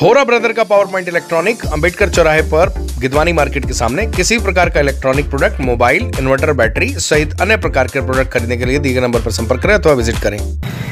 होरा ब्रदर का power point electronic Ambedkar चौराहे पर गिदवानी मार्केट के सामने किसी प्रकार का electronic product, mobile, inverter, battery सहित अन्य प्रकार के प्रोडक्ट खरीदने के लिए दिए गए नंबर पर संपर्क करें अथवा विजिट करें।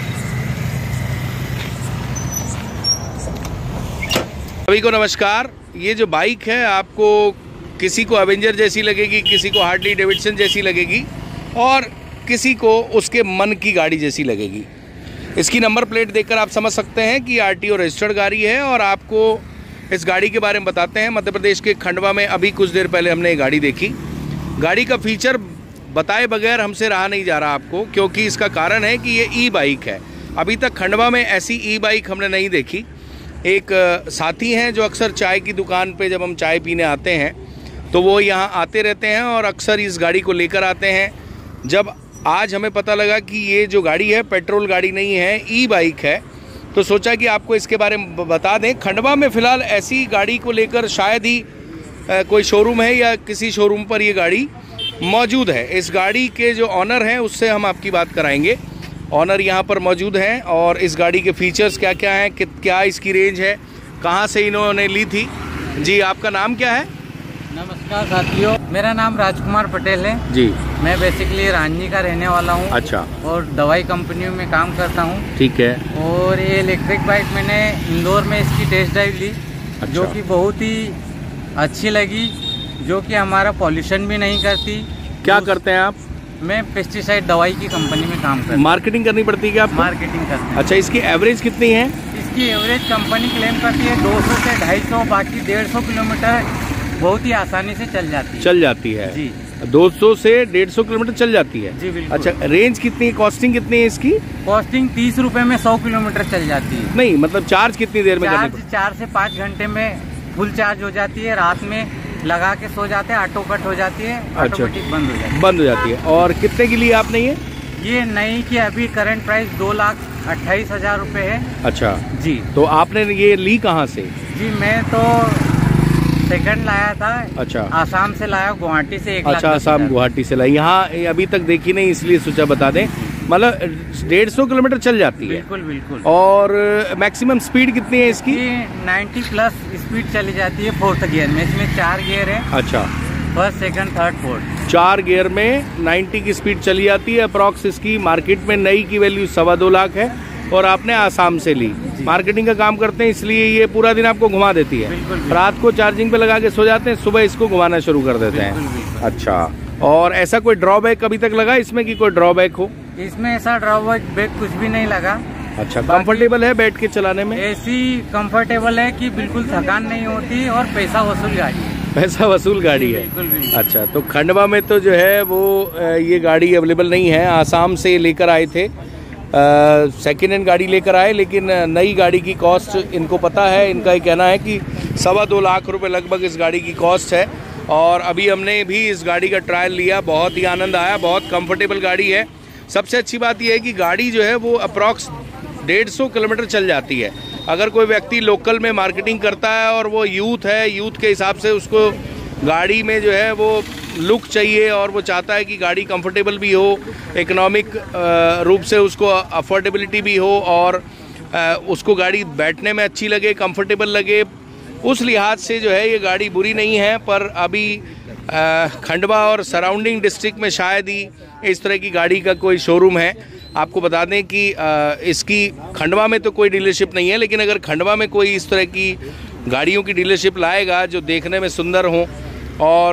सभी को नमस्कार। ये जो बाइक है आपको किसी को एवेंजर जैसी लगेगी, किसी को हार्ली डेविडसन जैसी लगेगी और किसी को उसके मन की गाड़ी जैसी लगेगी। इसकी नंबर प्लेट देखकर आप समझ सकते हैं कि आरटीओ रजिस्टर्ड गाड़ी है। और आपको इस गाड़ी के बारे में बताते हैं। मध्य प्रदेश के खंडवा में अभी कुछ देर पहले हमने ये गाड़ी देखी। गाड़ी का फीचर बताए बगैर हमसे रहा नहीं जा रहा आपको, क्योंकि इसका कारण है कि ये ई बाइक है। अभी तक खंडवा में ऐसी ई बाइक हमने नहीं देखी। एक साथी हैं जो अक्सर चाय की दुकान पे जब हम चाय पीने आते हैं तो वो यहाँ आते रहते हैं और अक्सर इस गाड़ी को लेकर आते हैं। जब आज हमें पता लगा कि ये जो गाड़ी है पेट्रोल गाड़ी नहीं है, ई बाइक है, तो सोचा कि आपको इसके बारे में बता दें। खंडवा में फ़िलहाल ऐसी गाड़ी को लेकर शायद ही कोई शोरूम है या किसी शोरूम पर ये गाड़ी मौजूद है। इस गाड़ी के जो ऑनर हैं उससे हम आपकी बात कराएंगे। ऑनर यहाँ पर मौजूद हैं और इस गाड़ी के फीचर्स क्या क्या हैं, क्या इसकी रेंज है, कहाँ से इन्होंने ली थी। जी, आपका नाम क्या है? नमस्कार साथियों, मेरा नाम राजकुमार पटेल है जी। मैं बेसिकली रांची का रहने वाला हूँ। अच्छा। और दवाई कंपनियों में काम करता हूँ। ठीक है। और ये इलेक्ट्रिक बाइक मैंने इंदौर में इसकी टेस्ट ड्राइव ली। अच्छा। जो कि बहुत ही अच्छी लगी, जो कि हमारा पॉल्यूशन भी नहीं करती। क्या करते हैं आप? मैं पेस्टिसाइड दवाई की कंपनी में काम करता हूँ। मार्केटिंग करनी पड़ती है क्या आपको? मार्केटिंग करते हैं। अच्छा, इसकी एवरेज कितनी है? इसकी एवरेज कंपनी क्लेम करती है 200 से 250, बाकी 150 किलोमीटर बहुत ही आसानी से चल जाती है जी। 200 से 150 किलोमीटर चल जाती है जी, बिल्कुल। अच्छा, रेंज कितनी है, कॉस्टिंग कितनी है इसकी? कॉस्टिंग 30 रुपए में 100 किलोमीटर चल जाती है। नहीं, मतलब चार्ज कितनी देर में करनी पड़ती है? 4 से 5 घंटे में फुल चार्ज हो जाती है। रात में लगा के सो जाते हैं, ऑटो कट हो जाती है, ऑटोमेटिक बंद हो जाती है। और कितने की ली आपने ये नई की अभी करंट प्राइस 2,28,000 रुपए है। अच्छा जी। तो आपने ये ली कहाँ से? जी, मैं तो सेकंड लाया था। अच्छा। आसाम से लाया, गुवाहाटी से। अच्छा, आसाम गुवाहाटी से लाया। यहाँ अभी तक देखी नहीं इसलिए सोचा बता दें। मतलब 150 किलोमीटर चल जाती है। बिल्कुल बिल्कुल। और मैक्सिमम स्पीड कितनी है इसकी? 90 प्लस स्पीड चली जाती है 4th गियर में। इसमें 4 गियर है। अच्छा। First, second, third, fourth 4 gear में 90 की स्पीड चली जाती है। अप्रॉक्स इसकी मार्केट में नई की वैल्यू 2.25 लाख है और आपने आसाम से ली। मार्केटिंग का काम करते हैं इसलिए ये पूरा दिन आपको घुमा देती है। बिल्कुल। रात को चार्जिंग पे लगा के सो जाते हैं, सुबह इसको घुमाना शुरू कर देते हैं। अच्छा। और ऐसा कोई ड्रॉबैक अभी तक लगा इसमें कि कोई ड्रॉबैक हो? इसमें ऐसा ड्रॉबैक कुछ भी नहीं लगा। अच्छा, कंफर्टेबल है बैठ के चलाने में? ऐसी कंफर्टेबल है कि बिल्कुल थकान नहीं होती और पैसा वसूल गाड़ी है। पैसा वसूल गाड़ी है। बिल्कुल। अच्छा, तो खंडवा में तो जो है वो ये गाड़ी अवेलेबल नहीं है। आसाम से लेकर आए थे, सेकेंड हैंड गाड़ी लेकर आए, लेकिन नई गाड़ी की कॉस्ट इनको पता है। इनका ये कहना है कि 2.25 लाख रुपए लगभग इस गाड़ी की कॉस्ट है। और अभी हमने भी इस गाड़ी का ट्रायल लिया, बहुत ही आनंद आया, बहुत कंफर्टेबल गाड़ी है। सबसे अच्छी बात यह है कि गाड़ी जो है वो अप्रॉक्स 150 किलोमीटर चल जाती है। अगर कोई व्यक्ति लोकल में मार्केटिंग करता है और वो यूथ है, यूथ के हिसाब से उसको गाड़ी में जो है वो लुक चाहिए और वो चाहता है कि गाड़ी कंफर्टेबल भी हो, इकोनॉमिक रूप से उसको अफोर्डेबिलिटी भी हो और उसको गाड़ी बैठने में अच्छी लगे, कंफर्टेबल लगे, उस लिहाज से जो है ये गाड़ी बुरी नहीं है। पर अभी खंडवा और सराउंडिंग डिस्ट्रिक्ट में शायद ही इस तरह की गाड़ी का कोई शोरूम है। आपको बता दें कि इसकी खंडवा में तो कोई डीलरशिप नहीं है, लेकिन अगर खंडवा में कोई इस तरह की गाड़ियों की डीलरशिप लाएगा जो देखने में सुंदर हों और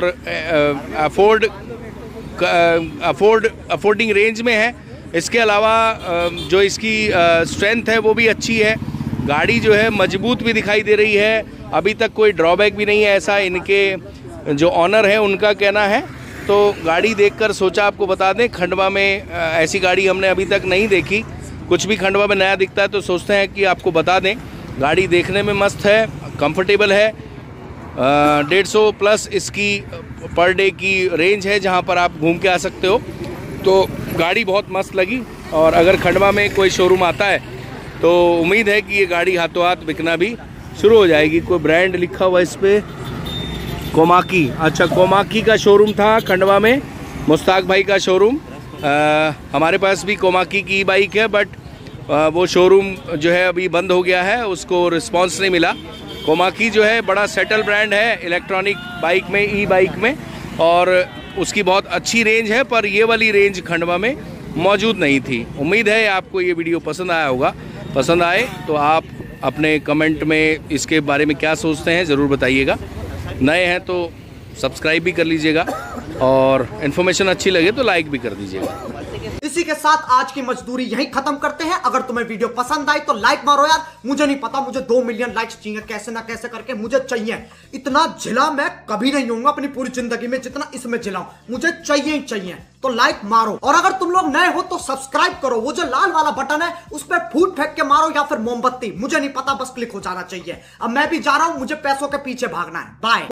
अफोर्डिंग रेंज में है, इसके अलावा जो इसकी स्ट्रेंथ है वो भी अच्छी है। गाड़ी जो है मजबूत भी दिखाई दे रही है। अभी तक कोई ड्रॉबैक भी नहीं है, ऐसा इनके जो ऑनर है उनका कहना है। तो गाड़ी देखकर सोचा आपको बता दें। खंडवा में ऐसी गाड़ी हमने अभी तक नहीं देखी। कुछ भी खंडवा में नया दिखता है तो सोचते हैं कि आपको बता दें। गाड़ी देखने में मस्त है, कंफर्टेबल है। 150 प्लस इसकी पर डे की रेंज है जहां पर आप घूम के आ सकते हो। तो गाड़ी बहुत मस्त लगी। और अगर खंडवा में कोई शोरूम आता है तो उम्मीद है कि ये गाड़ी हाथों हाथ बिकना भी शुरू हो जाएगी। कोई ब्रांड लिखा हुआ इस पर, कोमाकी। अच्छा, कोमाकी का शोरूम था खंडवा में, मुश्ताक भाई का शोरूम। हमारे पास भी कोमाकी की बाइक है, बट वो शोरूम जो है अभी बंद हो गया है, उसको रिस्पांस नहीं मिला। कोमाकी जो है बड़ा सेटल ब्रांड है इलेक्ट्रॉनिक बाइक में, ई बाइक में, और उसकी बहुत अच्छी रेंज है, पर ये वाली रेंज खंडवा में मौजूद नहीं थी। उम्मीद है आपको ये वीडियो पसंद आया होगा। पसंद आए तो आप अपने कमेंट में इसके बारे में क्या सोचते हैं ज़रूर बताइएगा। नए हैं तो सब्सक्राइब भी कर लीजिएगा और इन्फॉर्मेशन अच्छी लगे तो लाइक भी कर दीजिएगा। इसी के साथ आज की मजदूरी यहीं खत्म करते हैं। अगर तुम्हें वीडियो पसंद आई तो लाइक मारो यार। मुझे नहीं पता, मुझे 2 मिलियन लाइक्स चाहिए, कैसे ना कैसे करके मुझे चाहिए। इतना झिला मैं कभी नहीं होऊंगा अपनी पूरी जिंदगी में जितना इसमें झिलाऊं, मुझे चाहिए ही चाहिए। तो लाइक मारो, और अगर तुम लोग नए हो तो सब्सक्राइब करो। वो जो लाल वाला बटन है उस पर फूट फेंक के मारो या फिर मोमबत्ती, मुझे नहीं पता, बस क्लिक हो जाना चाहिए। अब मैं भी जा रहा हूं, मुझे पैसों के पीछे भागना है। बाय।